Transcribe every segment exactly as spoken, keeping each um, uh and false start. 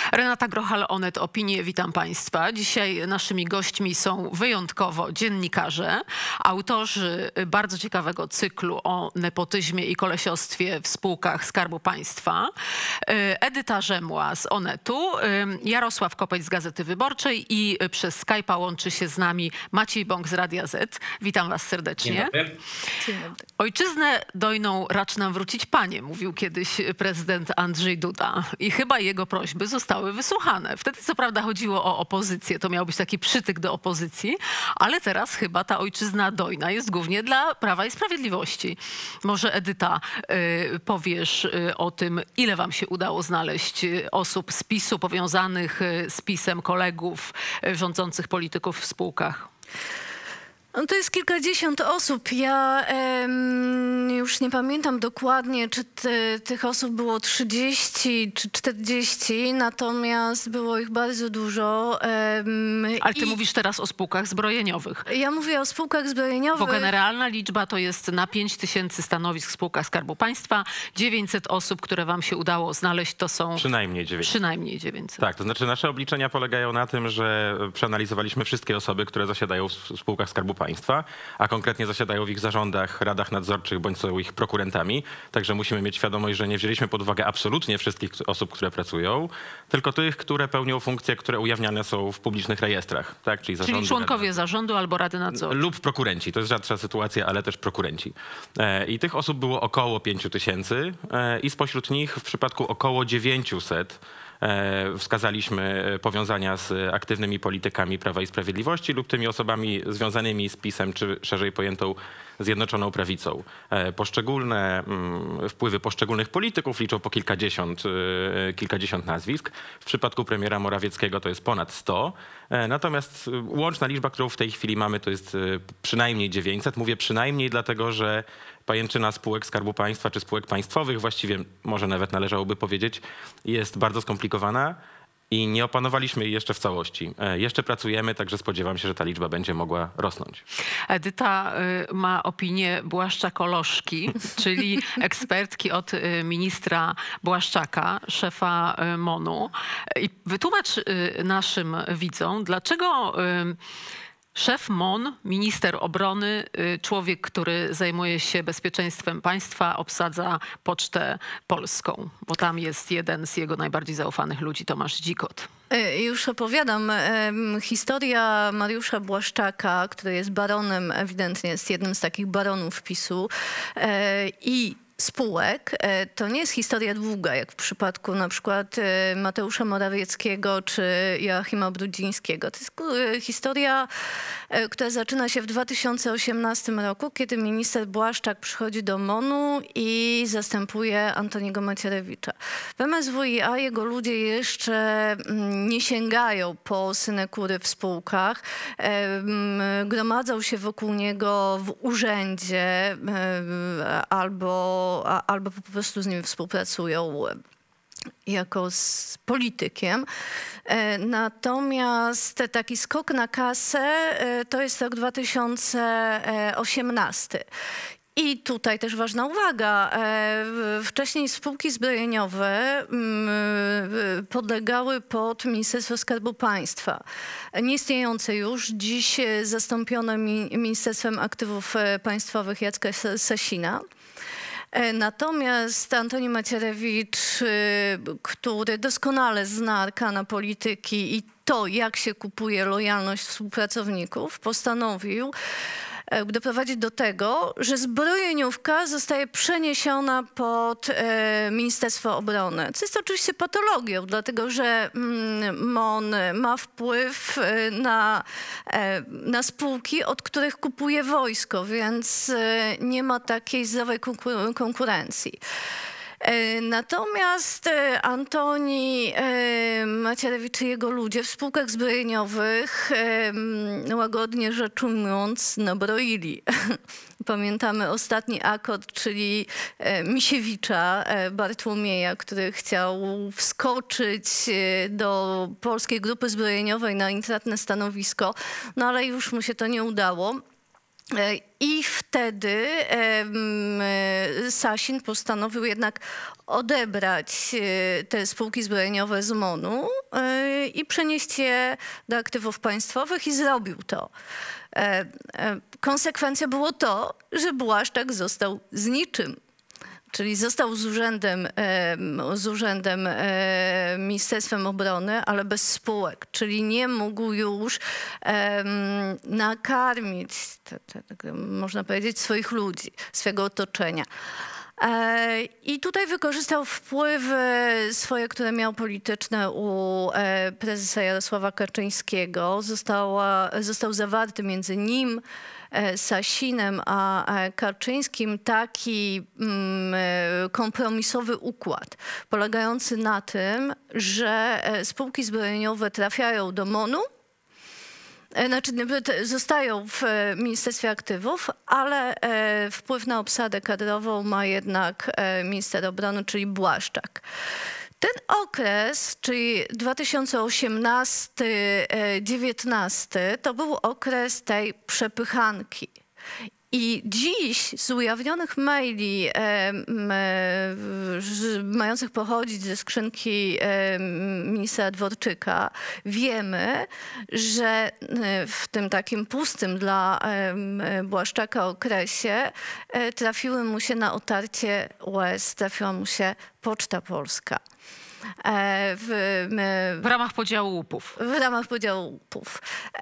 Renata Grochal, Onet Opinie, witam Państwa. Dzisiaj naszymi gośćmi są wyjątkowo dziennikarze, autorzy bardzo ciekawego cyklu o nepotyzmie i kolesiostwie w spółkach Skarbu Państwa, Edyta Rzemła z Onetu, Jarosław Kopeć z Gazety Wyborczej i przez Skype'a łączy się z nami Maciej Bąk z Radia Z. Witam Was serdecznie. Dzień dobry. Dzień dobry. Ojczyznę dojną racz nam wrócić Panie, mówił kiedyś prezydent Andrzej Duda. I chyba jego prośby zostały wysłuchane. Wtedy co prawda chodziło o opozycję, to miał być taki przytyk do opozycji, ale teraz chyba ta ojczyzna dojna jest głównie dla Prawa i Sprawiedliwości. Może Edyta y, powiesz y, o tym, ile wam się udało znaleźć y, osób z PiSu powiązanych y, z PiSem, kolegów, y, rządzących polityków w spółkach? No to jest kilkadziesiąt osób. Ja em, już nie pamiętam dokładnie, czy ty, tych osób było trzydzieści czy czterdzieści, natomiast było ich bardzo dużo. Em, Ale ty i mówisz teraz o spółkach zbrojeniowych. Ja mówię o spółkach zbrojeniowych. Bo generalna liczba to jest na pięć tysięcy stanowisk w spółkach Skarbu Państwa. dziewięćset osób, które wam się udało znaleźć, to są... Przynajmniej dziewięćset. Przynajmniej dziewięćset. Tak, to znaczy nasze obliczenia polegają na tym, że przeanalizowaliśmy wszystkie osoby, które zasiadają w spółkach Skarbu Państwa. Państwa, a konkretnie zasiadają w ich zarządach, radach nadzorczych bądź są ich prokurentami. Także musimy mieć świadomość, że nie wzięliśmy pod uwagę absolutnie wszystkich osób, które pracują, tylko tych, które pełnią funkcje, które ujawniane są w publicznych rejestrach. Tak? Czyli, zarządu, Czyli członkowie zarządu albo Rady Nadzoru. Lub prokurenci. To jest rzadsza sytuacja, ale też prokurenci. I tych osób było około pięciu tysięcy i spośród nich w przypadku około dziewięciuset wskazaliśmy powiązania z aktywnymi politykami Prawa i Sprawiedliwości lub tymi osobami związanymi z PiS-em, czy szerzej pojętą Zjednoczoną Prawicą. Poszczególne wpływy poszczególnych polityków liczą po kilkadziesiąt, kilkadziesiąt nazwisk. W przypadku premiera Morawieckiego to jest ponad sto. Natomiast łączna liczba, którą w tej chwili mamy, to jest przynajmniej dziewięćset. Mówię przynajmniej dlatego, że pajęczyna spółek Skarbu Państwa czy spółek państwowych, właściwie może nawet należałoby powiedzieć, jest bardzo skomplikowana i nie opanowaliśmy jej jeszcze w całości. Jeszcze pracujemy, także spodziewam się, że ta liczba będzie mogła rosnąć. Edyta y, ma opinię Błaszczakolożki, czyli ekspertki od y, ministra Błaszczaka, szefa y, MONU. I wytłumacz y, naszym widzom, dlaczego y, szef MON, minister obrony, człowiek, który zajmuje się bezpieczeństwem państwa, obsadza Pocztę Polską, bo tam jest jeden z jego najbardziej zaufanych ludzi, Tomasz Dzikot. Już opowiadam. Historia Mariusza Błaszczaka, który jest baronem, ewidentnie jest jednym z takich baronów PiSu i spółek, to nie jest historia długa, jak w przypadku na przykład Mateusza Morawieckiego czy Joachima Brudzińskiego. To jest historia, która zaczyna się w dwa tysiące osiemnastym roku, kiedy minister Błaszczak przychodzi do MONU i zastępuje Antoniego Macierewicza. W M S W i A jego ludzie jeszcze nie sięgają po synekury w spółkach. Gromadzą się wokół niego w urzędzie albo albo po prostu z nim współpracują jako z politykiem. Natomiast taki skok na kasę to jest rok dwa tysiące osiemnasty. I tutaj też ważna uwaga. Wcześniej spółki zbrojeniowe podlegały pod Ministerstwo Skarbu Państwa. Nieistniejące już, dziś zastąpione Ministerstwem Aktywów Państwowych Jacka Sasina. Natomiast Antoni Macierewicz, który doskonale zna arkana polityki i to, jak się kupuje lojalność współpracowników, postanowił doprowadzić do tego, że zbrojeniówka zostaje przeniesiona pod e, Ministerstwo Obrony. Co jest oczywiście patologią, dlatego że mm, MON ma wpływ na, e, na spółki, od których kupuje wojsko, więc e, nie ma takiej zdrowej konkur- konkurencji. Natomiast Antoni Macierewicz i jego ludzie w spółkach zbrojeniowych, łagodnie rzecz ujmując, nabroili. Pamiętamy ostatni akord, czyli Misiewicza Bartłomieja, który chciał wskoczyć do polskiej grupy zbrojeniowej na intratne stanowisko, no ale już mu się to nie udało. I wtedy Sasin postanowił jednak odebrać te spółki zbrojeniowe z MON-u i przenieść je do aktywów państwowych i zrobił to. Konsekwencja było to, że Błaszczak został z niczym. Czyli został z urzędem, z urzędem Ministerstwem Obrony, ale bez spółek. Czyli nie mógł już nakarmić, można powiedzieć, swoich ludzi, swego otoczenia. I tutaj wykorzystał wpływy swoje, które miał polityczne u prezesa Jarosława Kaczyńskiego. Została, został zawarty między nim, Sasinem a Kaczyńskim taki kompromisowy układ polegający na tym, że spółki zbrojeniowe trafiają do MON-u, znaczy zostają w Ministerstwie Aktywów, ale wpływ na obsadę kadrową ma jednak minister obrony, czyli Błaszczak. Ten okres, czyli dwa tysiące osiemnasty do dwa tysiące dziewiętnasty, to był okres tej przepychanki. I dziś z ujawnionych maili e, e, mających pochodzić ze skrzynki e, ministra Dworczyka wiemy, że w tym takim pustym dla e, Błaszczaka okresie e, trafiły mu się na otarcie łez, trafiła mu się Poczta Polska. W, w ramach podziału łupów. W ramach podziału łupów.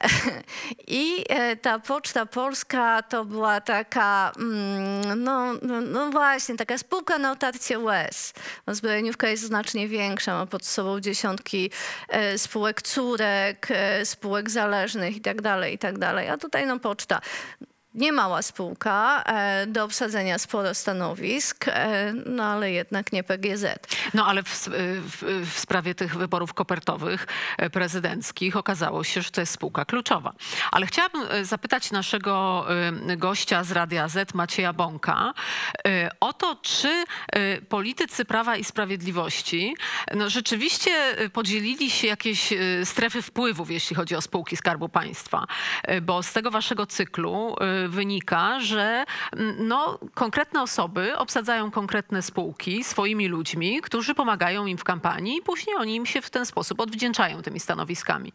I ta Poczta Polska to była taka, no, no, no właśnie, taka spółka na otarcie łez. Zbrojeniówka jest znacznie większa, ma pod sobą dziesiątki spółek córek, spółek zależnych i tak dalej, i tak dalej. A tutaj no Poczta. Niemała spółka, do obsadzenia sporo stanowisk, no ale jednak nie P G Z. No ale w, w, w sprawie tych wyborów kopertowych prezydenckich okazało się, że to jest spółka kluczowa. Ale chciałabym zapytać naszego gościa z Radia Z, Macieja Bąka, o to, czy politycy Prawa i Sprawiedliwości no, rzeczywiście podzielili się jakieś strefy wpływów, jeśli chodzi o spółki Skarbu Państwa. Bo z tego waszego cyklu wynika, że no, konkretne osoby obsadzają konkretne spółki swoimi ludźmi, którzy pomagają im w kampanii i później oni im się w ten sposób odwdzięczają tymi stanowiskami.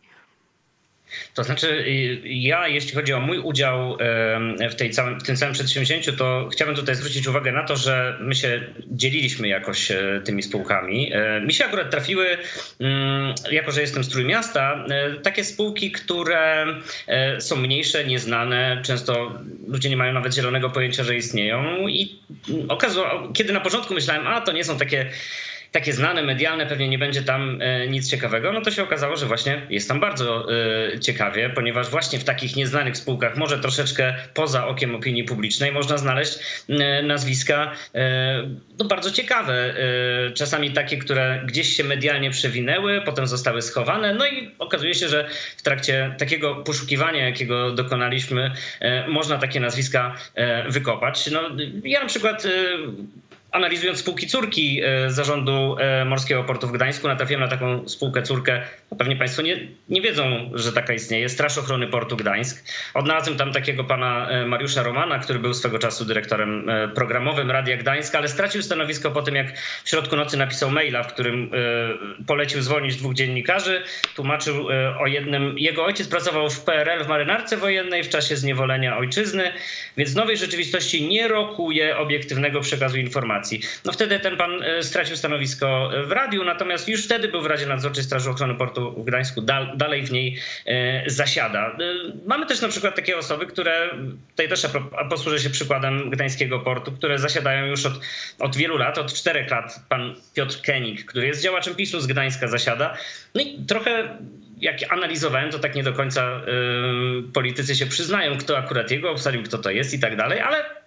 To znaczy ja, jeśli chodzi o mój udział w, tej całym, w tym całym przedsięwzięciu, to chciałbym tutaj zwrócić uwagę na to, że my się dzieliliśmy jakoś tymi spółkami. Mi się akurat trafiły, jako że jestem z Trójmiasta, takie spółki, które są mniejsze, nieznane, często ludzie nie mają nawet zielonego pojęcia, że istnieją i okazało, kiedy na początku myślałem, a to nie są takie takie znane, medialne, pewnie nie będzie tam e, nic ciekawego, no to się okazało, że właśnie jest tam bardzo e, ciekawie, ponieważ właśnie w takich nieznanych spółkach, może troszeczkę poza okiem opinii publicznej, można znaleźć e, nazwiska e, no bardzo ciekawe. E, czasami takie, które gdzieś się medialnie przewinęły, potem zostały schowane, no i okazuje się, że w trakcie takiego poszukiwania, jakiego dokonaliśmy, e, można takie nazwiska e, wykopać. No, ja na przykład e, analizując spółki córki Zarządu Morskiego Portu w Gdańsku, natrafiłem na taką spółkę córkę, no pewnie państwo nie, nie wiedzą, że taka istnieje, Straż Ochrony Portu Gdańsk. Odnalazłem tam takiego pana Mariusza Romana, który był swego czasu dyrektorem programowym Radia Gdańska, ale stracił stanowisko po tym, jak w środku nocy napisał maila, w którym polecił zwolnić dwóch dziennikarzy, tłumaczył o jednym, jego ojciec pracował w P R L w marynarce wojennej w czasie zniewolenia ojczyzny, więc w nowej rzeczywistości nie rokuje obiektywnego przekazu informacji. No wtedy ten pan stracił stanowisko w radiu, natomiast już wtedy był w Radzie Nadzorczej Straży Ochrony Portu w Gdańsku, dal, dalej w niej e, zasiada. E, mamy też na przykład takie osoby, które, tutaj też posłużę się przykładem Gdańskiego Portu, które zasiadają już od, od wielu lat, od czterech lat. Pan Piotr Kenik, który jest działaczem PiSu z Gdańska, zasiada. No i trochę jak analizowałem, to tak nie do końca y, politycy się przyznają, kto akurat jego obsadził, kto to jest i tak dalej, ale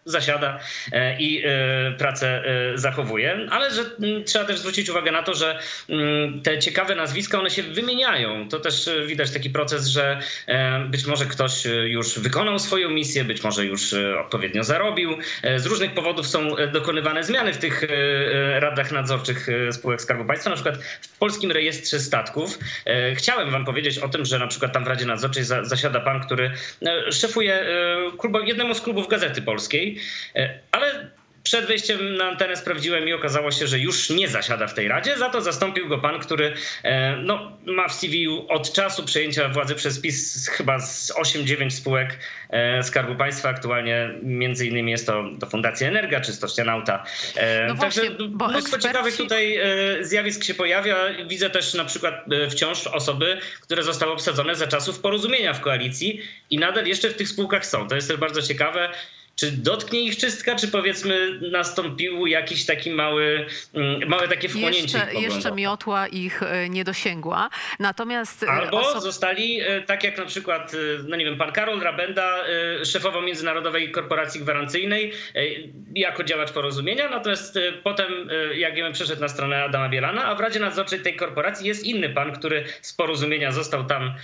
zasiada i pracę zachowuje. Ale że trzeba też zwrócić uwagę na to, że te ciekawe nazwiska, one się wymieniają. To też widać taki proces, że być może ktoś już wykonał swoją misję, być może już odpowiednio zarobił. Z różnych powodów są dokonywane zmiany w tych radach nadzorczych spółek Skarbu Państwa. Na przykład w Polskim Rejestrze Statków. Chciałem wam powiedzieć o tym, że na przykład tam w Radzie Nadzorczej zasiada pan, który szefuje klubu, jednemu z klubów Gazety Polskiej, ale przed wejściem na antenę sprawdziłem i okazało się, że już nie zasiada w tej radzie. Za to zastąpił go pan, który no, ma w C V od czasu przejęcia władzy przez PiS chyba z osiem dziewięć spółek Skarbu Państwa. Aktualnie między innymi jest to, to Fundacja Energa czy Stocznianauta. No Także właśnie, mnóstwo eksperci... ciekawych tutaj zjawisk się pojawia. Widzę też na przykład wciąż osoby, które zostały obsadzone za czasów porozumienia w koalicji i nadal jeszcze w tych spółkach są. To jest też bardzo ciekawe. Czy dotknie ich czystka, czy powiedzmy nastąpił jakiś taki mały, małe takie wchłonięcie Jeszcze, jeszcze miotła ich nie dosięgła. Natomiast Albo oso... zostali, tak jak na przykład, no nie wiem, pan Karol Rabenda szefował Międzynarodowej Korporacji Gwarancyjnej jako działacz porozumienia, natomiast potem, jak wiemy, przeszedł na stronę Adama Bielana, a w Radzie Nadzorczej tej korporacji jest inny pan, który z porozumienia został tam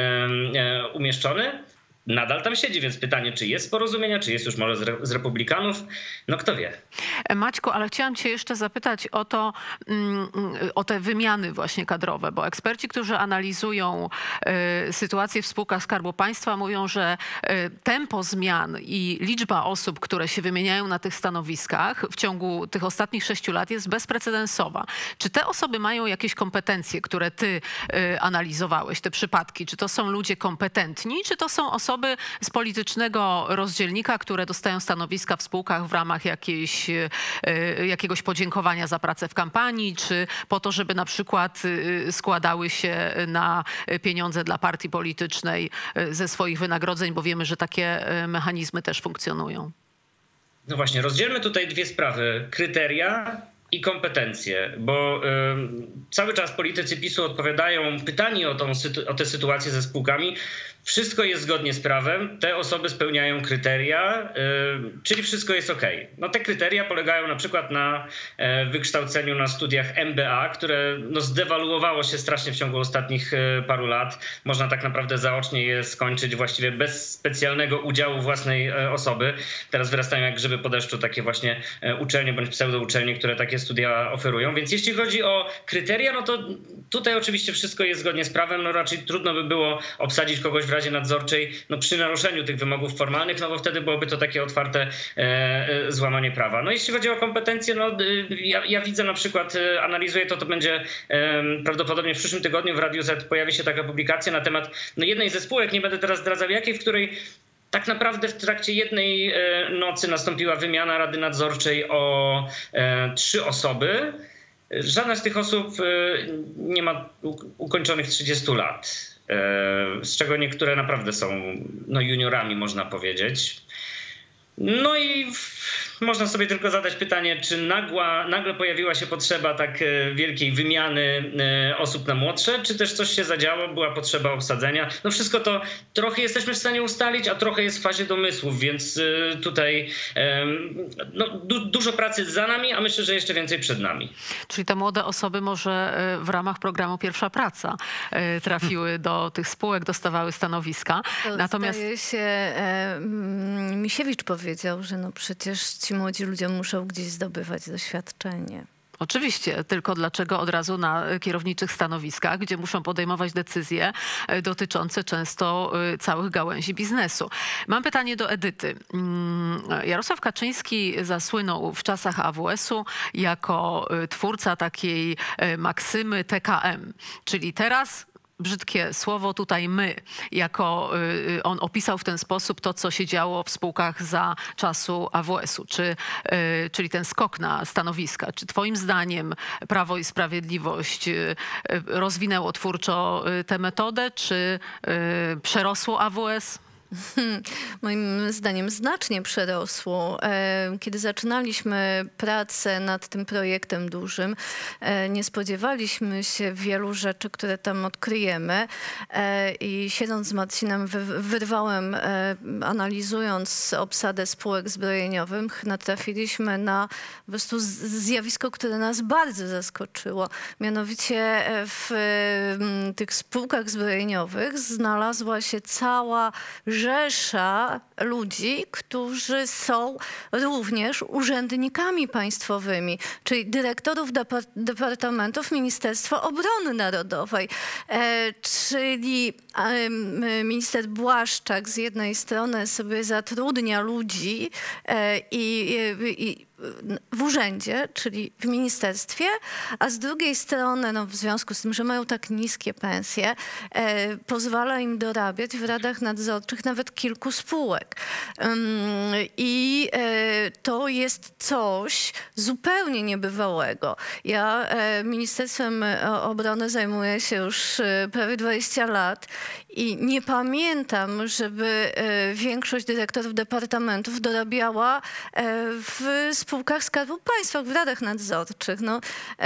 umieszczony. Nadal tam siedzi, więc pytanie, czy jest z porozumienia, czy jest już może z, re, z republikanów, no kto wie. Maćku, ale chciałam cię jeszcze zapytać o to, o te wymiany właśnie kadrowe, bo eksperci, którzy analizują y, sytuację w spółkach Skarbu Państwa, mówią, że y, tempo zmian i liczba osób, które się wymieniają na tych stanowiskach w ciągu tych ostatnich sześciu lat jest bezprecedensowa. Czy te osoby mają jakieś kompetencje, które ty y, analizowałeś, te przypadki? Czy to są ludzie kompetentni, czy to są osoby z politycznego rozdzielnika, które dostają stanowiska w spółkach w ramach jakiejś, jakiegoś podziękowania za pracę w kampanii, czy po to, żeby na przykład składały się na pieniądze dla partii politycznej ze swoich wynagrodzeń, bo wiemy, że takie mechanizmy też funkcjonują. No właśnie, rozdzielmy tutaj dwie sprawy. Kryteria i kompetencje, bo y, cały czas politycy PiSu odpowiadają pytani o, tą, o tę sytuację ze spółkami. Wszystko jest zgodnie z prawem, te osoby spełniają kryteria, yy, czyli wszystko jest OK. No te kryteria polegają na przykład na e, wykształceniu na studiach M B A, które no, zdewaluowało się strasznie w ciągu ostatnich e, paru lat. Można tak naprawdę zaocznie je skończyć właściwie bez specjalnego udziału własnej e, osoby. Teraz wyrastają jak grzyby po deszczu takie właśnie e, uczelnie bądź pseudouczelnie, które takie studia oferują. Więc jeśli chodzi o kryteria, no to tutaj oczywiście wszystko jest zgodnie z prawem. No raczej trudno by było obsadzić kogoś w Radzie Nadzorczej no przy naruszeniu tych wymogów formalnych, no bo wtedy byłoby to takie otwarte e, e, złamanie prawa. No jeśli chodzi o kompetencje, no ja, ja widzę na przykład, e, analizuję to, to będzie e, prawdopodobnie w przyszłym tygodniu w Radiu Z pojawi się taka publikacja na temat no jednej ze spółek, nie będę teraz zdradzał jakiej, w której tak naprawdę w trakcie jednej e, nocy nastąpiła wymiana Rady Nadzorczej o e, trzy osoby. Żadna z tych osób e, nie ma ukończonych trzydziestu lat. Z czego niektóre naprawdę są no, juniorami, można powiedzieć. No i można sobie tylko zadać pytanie, czy nagła, nagle pojawiła się potrzeba tak wielkiej wymiany osób na młodsze, czy też coś się zadziało, była potrzeba obsadzenia. No wszystko to trochę jesteśmy w stanie ustalić, a trochę jest w fazie domysłów, więc tutaj no, du dużo pracy za nami, a myślę, że jeszcze więcej przed nami. Czyli te młode osoby może w ramach programu Pierwsza Praca trafiły do tych spółek, dostawały stanowiska. To Natomiast zdaje się, e, Misiewicz powiedział, że no przecież ci młodzi ludzie muszą gdzieś zdobywać doświadczenie. Oczywiście, tylko dlaczego od razu na kierowniczych stanowiskach, gdzie muszą podejmować decyzje dotyczące często całych gałęzi biznesu. Mam pytanie do Edyty. Jarosław Kaczyński zasłynął w czasach A W S-u jako twórca takiej maksymy T K M, czyli teraz brzydkie słowo tutaj my, jako y, on opisał w ten sposób to, co się działo w spółkach za czasu A W S-u, czy, y, czyli ten skok na stanowiska. Czy twoim zdaniem Prawo i Sprawiedliwość y, rozwinęło twórczo y, tę metodę, czy y, przerosło A W S? Hmm, moim zdaniem znacznie przerosło. Kiedy zaczynaliśmy pracę nad tym projektem dużym, nie spodziewaliśmy się wielu rzeczy, które tam odkryjemy. I siedząc z Marcinem wyrwałem, analizując obsadę spółek zbrojeniowych, natrafiliśmy na po prostu zjawisko, które nas bardzo zaskoczyło. Mianowicie w tych spółkach zbrojeniowych znalazła się cała rzesza ludzi, którzy są również urzędnikami państwowymi, czyli dyrektorów depart departamentów Ministerstwa Obrony Narodowej, e, czyli e, minister Błaszczak z jednej strony sobie zatrudnia ludzi e, i, i w urzędzie, czyli w ministerstwie, a z drugiej strony, no, w związku z tym, że mają tak niskie pensje, e, pozwala im dorabiać w radach nadzorczych nawet kilku spółek. Um, I e, to jest coś zupełnie niebywałego. Ja e, Ministerstwem Obrony zajmuję się już e, prawie dwadzieścia lat i nie pamiętam, żeby e, większość dyrektorów departamentów dorabiała e, w spółkach Skarbu Państwa, w radach nadzorczych. No,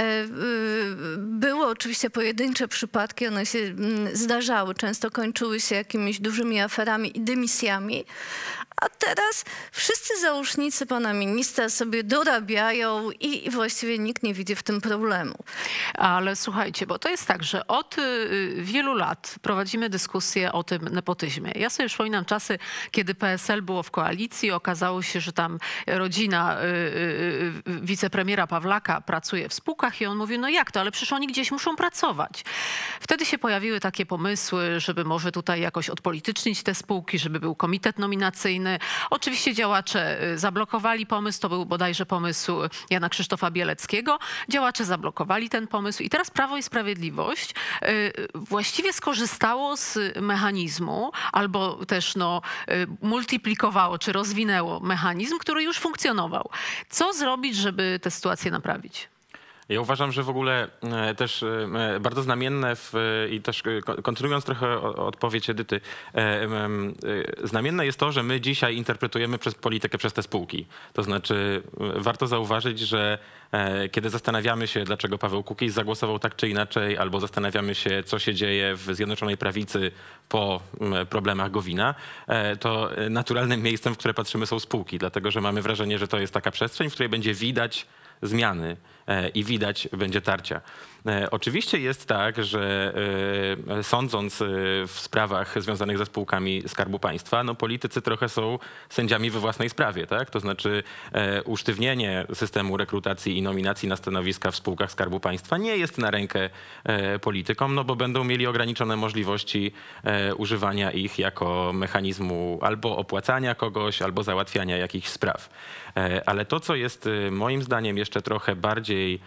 były oczywiście pojedyncze przypadki, one się zdarzały, często kończyły się jakimiś dużymi aferami i dymisjami, a teraz wszyscy załóżnicy pana ministra sobie dorabiają i właściwie nikt nie widzi w tym problemu. Ale słuchajcie, bo to jest tak, że od wielu lat prowadzimy dyskusję o tym nepotyzmie. Ja sobie przypominam czasy, kiedy P S L było w koalicji, okazało się, że tam rodzina wicepremiera Pawlaka pracuje w spółkach i on mówi, no jak to, ale przecież oni gdzieś muszą pracować. Wtedy się pojawiły takie pomysły, żeby może tutaj jakoś odpolitycznić te spółki, żeby był komitet nominacyjny. Oczywiście działacze zablokowali pomysł, to był bodajże pomysł Jana Krzysztofa Bieleckiego. Działacze zablokowali ten pomysł i teraz Prawo i Sprawiedliwość właściwie skorzystało z mechanizmu albo też no, multiplikowało czy rozwinęło mechanizm, który już funkcjonował. Co zrobić, żeby tę sytuację naprawić? Ja uważam, że w ogóle też bardzo znamienne w, i też kontynuując trochę odpowiedź Edyty, znamienne jest to, że my dzisiaj interpretujemy przez politykę przez te spółki. To znaczy warto zauważyć, że kiedy zastanawiamy się, dlaczego Paweł Kukiz zagłosował tak czy inaczej, albo zastanawiamy się, co się dzieje w Zjednoczonej Prawicy po problemach Gowina, to naturalnym miejscem, w które patrzymy, są spółki, dlatego że mamy wrażenie, że to jest taka przestrzeń, w której będzie widać zmiany i widać będzie tarcia. Oczywiście jest tak, że sądząc w sprawach związanych ze spółkami Skarbu Państwa, no politycy trochę są sędziami we własnej sprawie, tak? To znaczy usztywnienie systemu rekrutacji i nominacji na stanowiska w spółkach Skarbu Państwa nie jest na rękę politykom, no bo będą mieli ograniczone możliwości używania ich jako mechanizmu albo opłacania kogoś, albo załatwiania jakichś spraw. Ale to, co jest moim zdaniem jeszcze trochę bardziej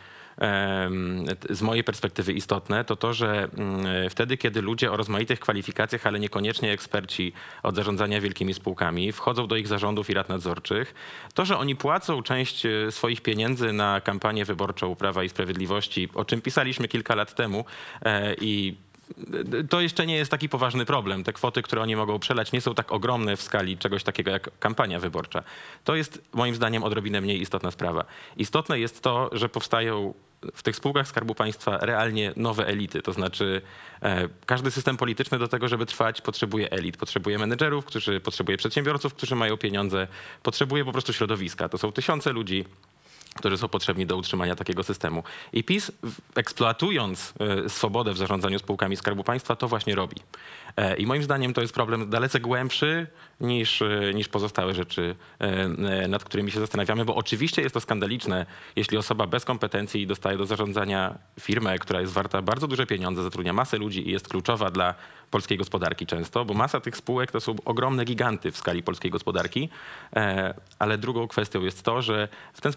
z mojej perspektywy istotne, to to, że wtedy, kiedy ludzie o rozmaitych kwalifikacjach, ale niekoniecznie eksperci od zarządzania wielkimi spółkami, wchodzą do ich zarządów i rad nadzorczych, to, że oni płacą część swoich pieniędzy na kampanię wyborczą Prawa i Sprawiedliwości, o czym pisaliśmy kilka lat temu i to jeszcze nie jest taki poważny problem. Te kwoty, które oni mogą przelać, nie są tak ogromne w skali czegoś takiego jak kampania wyborcza. To jest moim zdaniem odrobinę mniej istotna sprawa. Istotne jest to, że powstają w tych spółkach Skarbu Państwa realnie nowe elity. To znaczy e, każdy system polityczny do tego, żeby trwać, potrzebuje elit. Potrzebuje menedżerów, którzy, potrzebuje przedsiębiorców, którzy mają pieniądze. Potrzebuje po prostu środowiska. To są tysiące ludzi, którzy są potrzebni do utrzymania takiego systemu. I PiS, eksploatując swobodę w zarządzaniu spółkami Skarbu Państwa, to właśnie robi. I moim zdaniem to jest problem dalece głębszy niż, niż pozostałe rzeczy, nad którymi się zastanawiamy, bo oczywiście jest to skandaliczne, jeśli osoba bez kompetencji dostaje do zarządzania firmę, która jest warta bardzo duże pieniądze, zatrudnia masę ludzi i jest kluczowa dla polskiej gospodarki często, bo masa tych spółek to są ogromne giganty w skali polskiej gospodarki, ale drugą kwestią jest to, że w ten sposób utrzymuje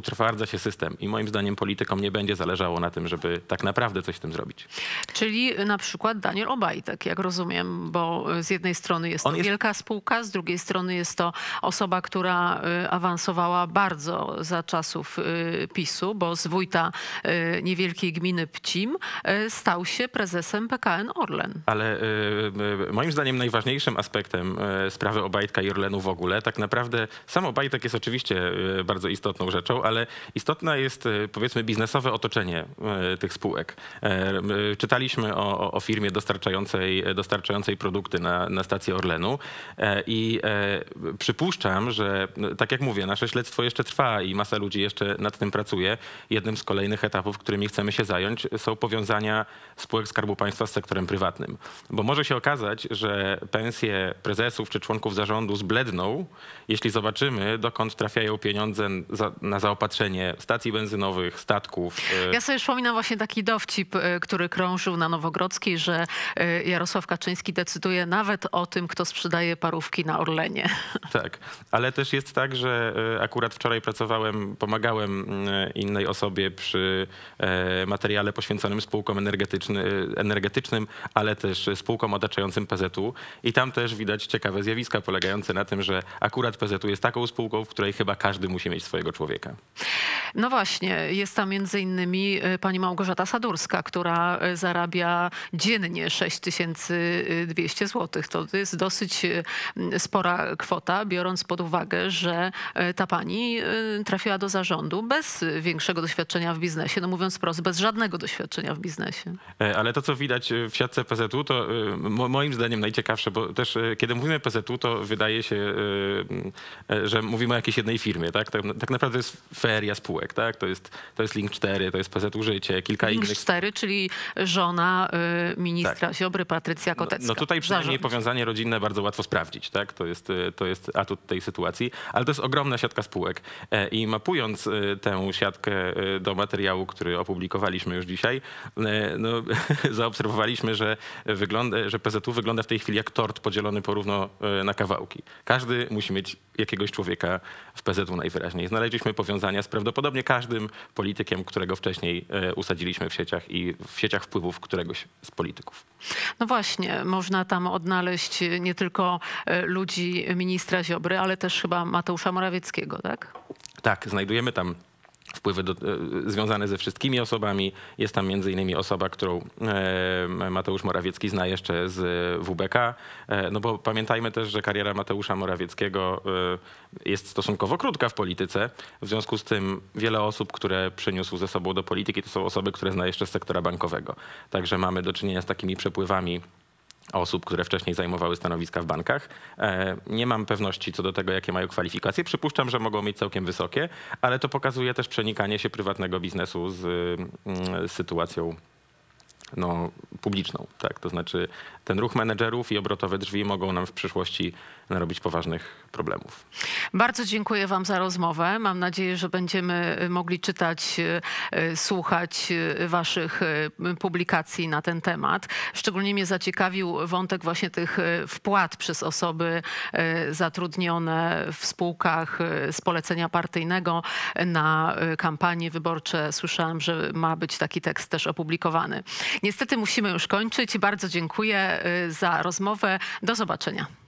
uprzytwardza się system i moim zdaniem politykom nie będzie zależało na tym, żeby tak naprawdę coś z tym zrobić. Czyli na przykład Daniel Obajtek, jak rozumiem, bo z jednej strony jest to jest... wielka spółka, z drugiej strony jest to osoba, która awansowała bardzo za czasów PiSu, bo z wójta niewielkiej gminy Pcim stał się prezesem P K N Orlen. Ale y, moim zdaniem najważniejszym aspektem y, sprawy Obajtka i Orlenu w ogóle, tak naprawdę sam Obajtek jest oczywiście y, bardzo istotną rzeczą, ale istotne jest y, powiedzmy biznesowe otoczenie y, tych spółek. Y, y, czytaliśmy o, o firmie dostarczającej, dostarczającej produkty na, na stację Orlenu y, i y, przypuszczam, że tak jak mówię, nasze śledztwo jeszcze trwa i masa ludzi jeszcze nad tym pracuje. Jednym z kolejnych etapów, którymi chcemy się zająć, są powiązania spółek Skarbu Państwa z sektorem prywatnym. Bo może się okazać, że pensje prezesów czy członków zarządu zbledną, jeśli zobaczymy, dokąd trafiają pieniądze za, na zaopatrzenie stacji benzynowych, statków. Ja sobie przypominam właśnie taki dowcip, który krążył na Nowogrodzkiej, że Jarosław Kaczyński decyduje nawet o tym, kto sprzedaje parówki na Orlenie. Tak, ale też jest tak, że akurat wczoraj pracowałem, pomagałem innej osobie przy materiale poświęconym spółkom energetycznym, ale też spółkom otaczającym P Z U i tam też widać ciekawe zjawiska polegające na tym, że akurat P Z U jest taką spółką, w której chyba każdy musi mieć swojego człowieka. No właśnie, jest tam między innymi pani Małgorzata Sadurska, która zarabia dziennie sześć tysięcy dwieście złotych. To jest dosyć spora kwota, biorąc pod uwagę, że ta pani trafiła do zarządu bez większego doświadczenia w biznesie, no mówiąc wprost, bez żadnego doświadczenia w biznesie. Ale to, co widać w siatce P Z U, to moim zdaniem najciekawsze, bo też kiedy mówimy P Z U, to wydaje się, że mówimy o jakiejś jednej firmie, tak? Tak, tak naprawdę jest feria spółek, tak? To jest, to jest Link cztery, to jest P Z U Życie, kilka Link innych. Link cztery, czyli żona y, ministra tak. Ziobry, Patrycja Kotecka. No, no tutaj przynajmniej Zarząd. Powiązanie rodzinne bardzo łatwo sprawdzić, tak? To jest, to jest atut tej sytuacji, ale to jest ogromna siatka spółek i mapując tę siatkę do materiału, który opublikowaliśmy już dzisiaj, no, zaobserwowaliśmy, że, wygląda, że P Z U wygląda w tej chwili jak tort podzielony porówno na kawałki. Każdy musi mieć jakiegoś człowieka w P Z U najwyraźniej. Znaleźliśmy powiązania z prawdopodobnie każdym politykiem, którego wcześniej usadziliśmy w sieciach i w sieciach wpływów któregoś z polityków. No właśnie, można tam odnaleźć nie tylko ludzi ministra Ziobry, ale też chyba Mateusza Morawieckiego, tak? Tak, znajdujemy tam wpływy do, związane ze wszystkimi osobami. Jest tam między innymi osoba, którą e, Mateusz Morawiecki zna jeszcze z W B K. E, no bo pamiętajmy też, że kariera Mateusza Morawieckiego e, jest stosunkowo krótka w polityce. W związku z tym wiele osób, które przyniósł ze sobą do polityki, to są osoby, które zna jeszcze z sektora bankowego. Także mamy do czynienia z takimi przepływami osób, które wcześniej zajmowały stanowiska w bankach. Nie mam pewności co do tego, jakie mają kwalifikacje. Przypuszczam, że mogą mieć całkiem wysokie, ale to pokazuje też przenikanie się prywatnego biznesu z, z sytuacją no, publiczną. Tak? To znaczy ten ruch menedżerów i obrotowe drzwi mogą nam w przyszłości narobić poważnych problemów. Bardzo dziękuję wam za rozmowę. Mam nadzieję, że będziemy mogli czytać, słuchać waszych publikacji na ten temat. Szczególnie mnie zaciekawił wątek właśnie tych wpłat przez osoby zatrudnione w spółkach z polecenia partyjnego na kampanie wyborcze. Słyszałam, że ma być taki tekst też opublikowany. Niestety musimy już kończyć. Bardzo dziękuję za rozmowę. Do zobaczenia.